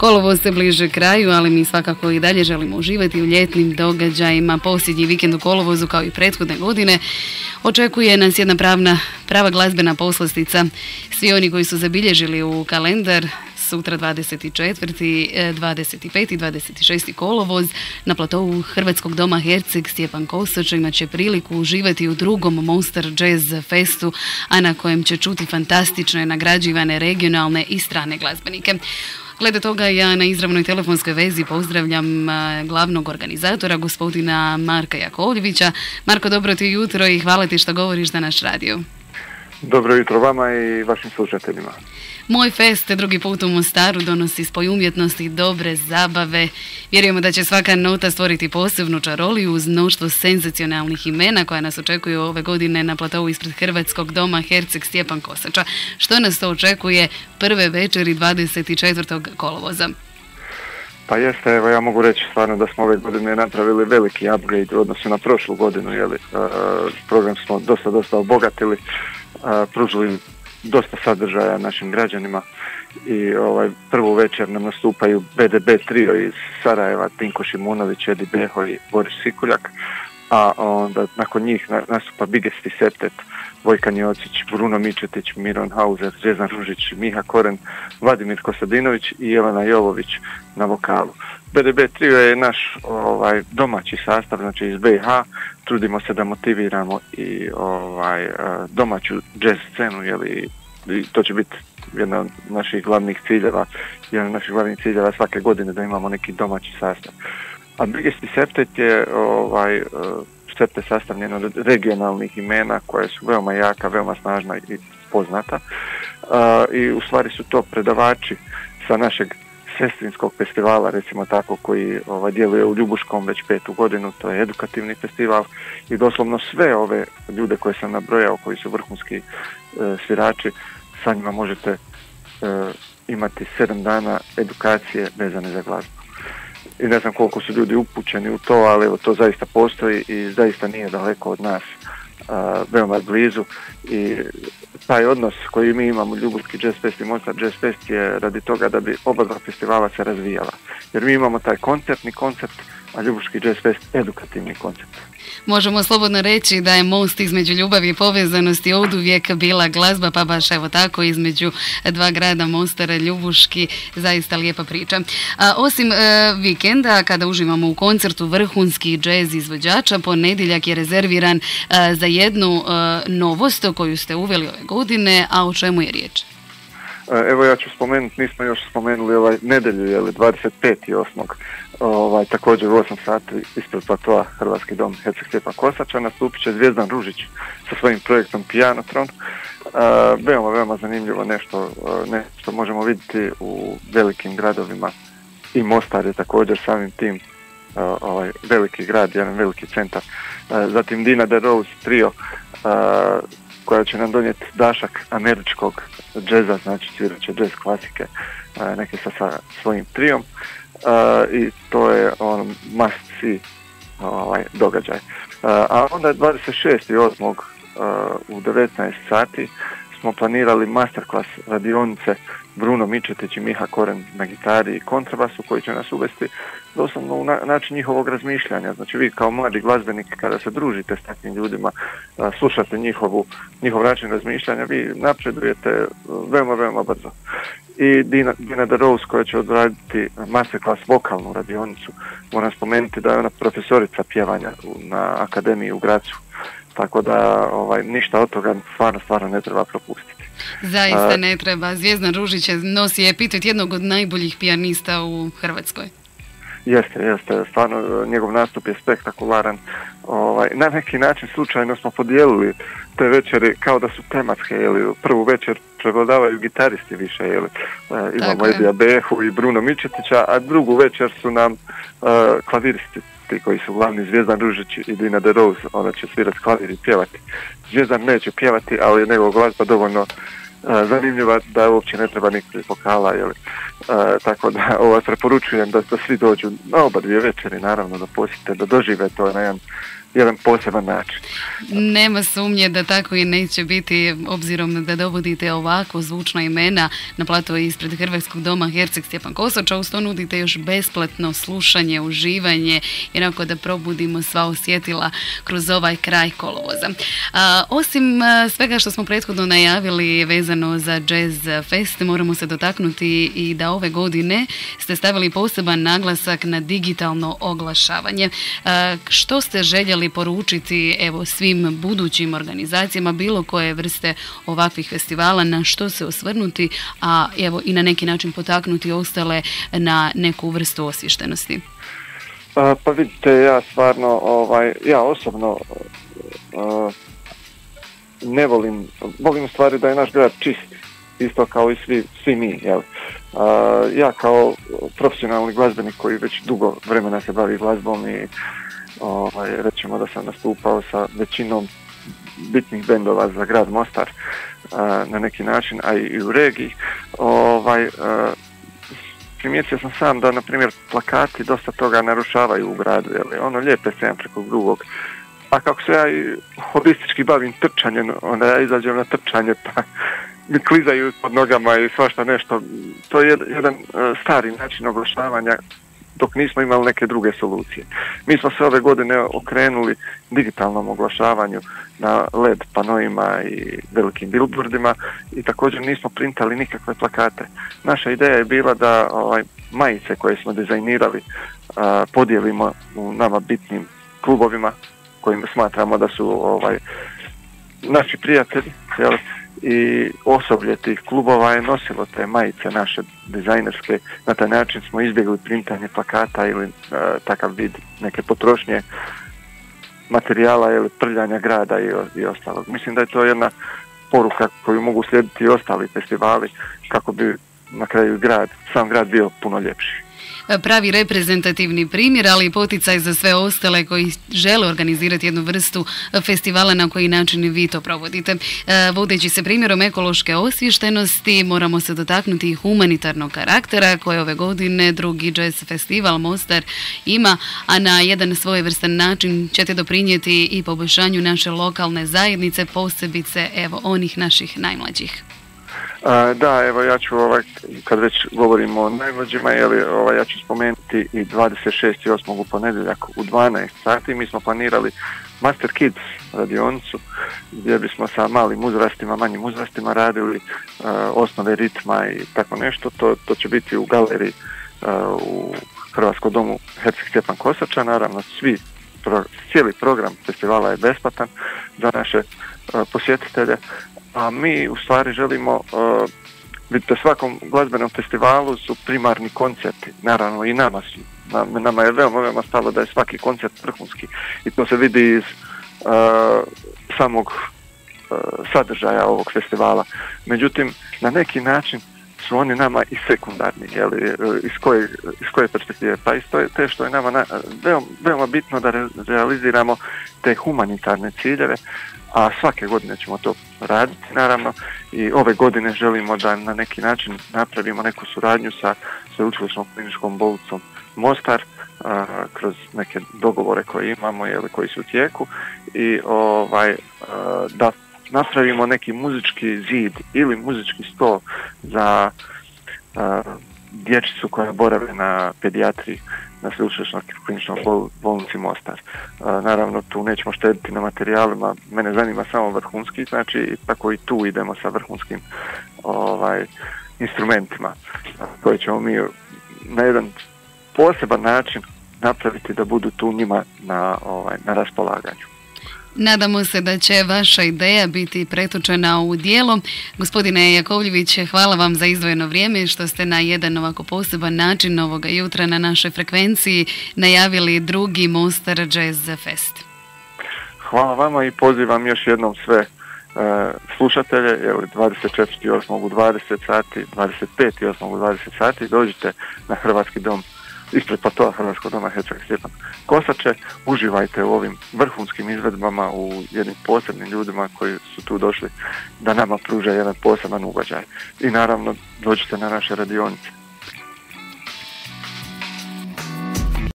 Kolovoz se bliže kraju, ali mi svakako i dalje želimo uživati u ljetnim događajima. Posljednji vikend u kolovozu, kao i prethodne godine, očekuje nas jedna prava glazbena poslastica. Svi oni koji su zabilježili u kalendar sutra 24., 25. i 26. kolovoz na platovu Hrvatskog doma Herceg Stjepan Kosača imat će priliku uživati u drugom Mostar Jazz Festu, a na kojem će čuti fantastične nagrađivane regionalne i strane glazbenike. Glede toga ja na izravnoj telefonskoj vezi pozdravljam glavnog organizatora, gospodina Marka Jakovljevića. Marko, dobro ti jutro i hvala ti što govoriš na naš radio. Dobro jutro vama i vašim slušateljima. Moj fest drugi put u Mostaru donosi spoj umjetnosti i dobre zabave. Vjerujemo da će svaka nota stvoriti posebnu čaroliju uz mnoštvo senzacionalnih imena koja nas očekuju ove godine na platovu ispred Hrvatskog doma Herceg Stjepan Kosača. Što nas to očekuje prve večeri 24. kolovoza? Pa jeste, evo ja mogu reći stvarno da smo ove godine napravili veliki upgrade u odnosu na prošlu godinu, program smo dosta obogatili, pružili dosta sadržaja našim građanima i prvu večer nam nastupaju BDB trio iz Sarajeva, Tinko Šimunović, Edi Beho i Boris Sikuljak, a onda nakon njih nastupa Bigesti Septet, Vojkan Jocić, Bruno Mičetić, Miron Hauser, Zvjezdan Ružić, Miha Koren, Vladimir Kostadinović i Jelena Jovović na vokalu. BDB trio je naš domaći sastav, znači iz BiH. Trudimo se da motiviramo i domaću jazz scenu, i to će biti jedna od naših glavnih ciljeva, svake godine da imamo neki domaći sastav. A Bigesti Septet je septet sastavljen od regionalnih imena koje su veoma jaka, veoma snažna i poznata. I u stvari su to predavači sa našeg sestrinskog festivala, recimo tako, koji djeluje u Ljubuškom već 5. godinu, to je edukativni festival i doslovno sve ove ljude koje sam nabrojao, koji su vrhunski svirači, sa njima možete imati 7 dana edukacije vezane za glazbu. I ne znam koliko su ljudi upućeni u to, ali evo, to zaista postoji i zaista nije daleko od nas, veoma blizu, i taj odnos koji mi imamo, Ljubuški Jazz Fest i Mostar Jazz Fest, je radi toga da bi oba dva festivala se razvijala. Jer mi imamo taj koncertni koncept, a Ljubuški Jazz Fest edukativni koncept. Možemo slobodno reći da je most između ljubavi i povezanosti oduvijek bila glazba, pa baš evo tako između dva grada Mostara, Ljubuški, zaista lijepa priča. Osim vikenda, kada uživamo u koncertu vrhunskih jazz izvođača, ponedjeljak je rezerviran za jednu novost koju ste uveli ove godine, a o čemu je riječ? Evo ja ću spomenuti, nismo još spomenuli nedjelju, 25.8. Također u 8 sati ispred platoa Hrvatski dom Herceg Stjepan Kosača nastupit će Zvjezdan Ružić sa svojim projektom Pianotron. Veoma zanimljivo nešto možemo vidjeti u velikim gradovima, i Mostar je također samim tim veliki grad, jedan veliki centar. Zatim Dina the Rose trio, koja će nam donijeti dašak američkog džeza, znači svirat će džez klasike, neke sa svojim trijom, i to je must see događaj. A onda 26.8. u 19 sati smo planirali masterclass radionice Bruno Mičetić i Miha Koren na gitari i kontrabasu, koji će nas uvesti doslovno u način njihovog razmišljanja. Znači vi kao mladi glazbenik, kada se družite s takvim ljudima, slušate njihov način razmišljanja, vi napredujete veoma brzo. I Dina the Rose, koja će odraditi masterclass vokalnu radionicu. Moram spomenuti da je ona profesorica pjevanja na akademiji u Gracu. Tako da ništa od toga stvarno ne treba propustiti. Zaista ne treba. Zvjezdan Ružić nosi epitet jednog od najboljih pijanista u Hrvatskoj. Jeste, stvarno njegov nastup je spektakularan. Na neki način slučajno smo podijelili te večeri kao da su tematske, prvu večer prevladavaju gitaristi više, imamo Edija Behu i Bruno Mičetića, a drugu večer su nam klaviristi koji su glavni, Zvjezdan Ružić i Dina the Rose. Ona će svirati klavir i pjevati. Zvjezdan neće pjevati, ali je njegova glazba dovoljno zanimljiva da uopće ne treba nikakvih vokala, tako da preporučujem da svi dođu na oba dvije večeri, naravno da posjete, da dožive to na jedan jedan poseban način. Nema sumnje da tako i neće biti, obzirom da dovodite ovako zvučna imena na platu ispred Hrvatskog doma Herceg Stjepan Kosača, uz to nudite još besplatno slušanje, uživanje, jednako da probudimo sva osjetila kroz ovaj kraj kolovoza. Osim svega što smo prethodno najavili vezano za Jazz Fest, moramo se dotaknuti i da ove godine ste stavili poseban naglasak na digitalno oglašavanje. Što ste željeli poručiti evo svim budućim organizacijama bilo koje vrste ovakvih festivala, na što se osvrnuti, a evo i na neki način potaknuti ostale na neku vrstu osviještenosti? Pa vidite, ja stvarno, ja osobno ne volim u stvari da je naš grad čist, isto kao i svi mi, jel? Ja kao profesionalni glazbenik koji već dugo vremena se bavi glazbom i rećemo da sam nastupao sa većinom bitnih bendova za grad Mostar na neki način, a i u regiji. Primijetio sam sam da, na primjer, plakati dosta toga narušavaju u gradu, lijepe se jedan preko drugog. A kako se ja i hobistički bavim trčanjem, onda ja izađem na trčanje pa mi klizaju pod nogama i svašta nešto. To je jedan stari način oglašavanja dok nismo imali neke druge solucije. Mi smo se ove godine okrenuli digitalnom oglašavanju na LED panoima i velikim billboardima i također nismo printali nikakve plakate. Naša ideja je bila da majice koje smo dizajnirali podijelimo u nama bitnim klubovima kojima smatramo da su naši prijatelji, jel? I osoblje tih klubova je nosilo te majice naše dizajnerske. Na taj način smo izbjegli printanje plakata ili takav vid neke potrošnje materijala ili prljanja grada i ostalog. Mislim da je to jedna poruka koju mogu slijediti i ostali festivali kako bi na kraju sam grad bio puno ljepši. Pravi reprezentativni primjer, ali i poticaj za sve ostale koji žele organizirati jednu vrstu festivala, na koji način vi to provodite. Vodeći se primjerom ekološke osviještenosti, moramo se dotaknuti i humanitarnog karaktera koje ove godine drugi Jazz Festival Mostar ima, a na jedan svojevrstan način ćete doprinijeti i poboljšanju naše lokalne zajednice, posebice evo onih naših najmlađih. Da, evo ja ću, kad već govorimo o najmlađima, ja ću spomenuti i 26.8. u ponedjeljak u 12 sati. Mi smo planirali Master Kids radionicu gdje bismo sa malim uzrastima, manjim uzrastima radili osnove ritma i tako nešto. To će biti u galeriji u Hrvatskom domu Herceg Stjepan Kosača. Naravno, cijeli program festivala je besplatan za naše posjetitelje. A mi u stvari želimo, vidite, svakom glazbenom festivalu su primarni koncerti, naravno i nama je veoma stalo da je svaki koncert vrhunski i to se vidi iz samog sadržaja ovog festivala. Međutim, na neki način su oni nama i sekundarni, iz koje perspektive? Pa iz te što je nama veoma bitno da realiziramo te humanitarne ciljeve, a svake godine ćemo to raditi naravno i ove godine želimo da na neki način napravimo neku suradnju sa Sveučilišnom kliničkom bolnicom Mostar kroz neke dogovore koje imamo ili koji su u tijeku i da napravimo neki muzički zid ili muzički stol za dječicu koja borave na pedijatriji na Sveučilišnoj kliničkoj bolnici Mostar. Naravno, tu nećemo štediti na materijalima, mene zanima samo vrhunski, znači tako i tu idemo sa vrhunskim instrumentima koje ćemo mi na jedan poseban način napraviti da budu tu njima na raspolaganju. Nadamo se da će vaša ideja biti pretočena u djelo. Gospodine Jakovljević, hvala vam za izdvojeno vrijeme što ste na jedan ovako poseban način ovoga jutra na našoj frekvenciji najavili drugi Mostar Jazz Fest. Hvala vama i pozivam još jednom sve slušatelje, 24.8. u 20 sati, 25.8. u 20 sati, dođite na Hrvatski dom ispred platoa Hrvatskog doma Herceg Stjepan Kosače, uživajte u ovim vrhunskim izvedbama, u jednim posebnim ljudima koji su tu došli da nama pruže jedan poseban ugođaj. I naravno dođite na naše radionice.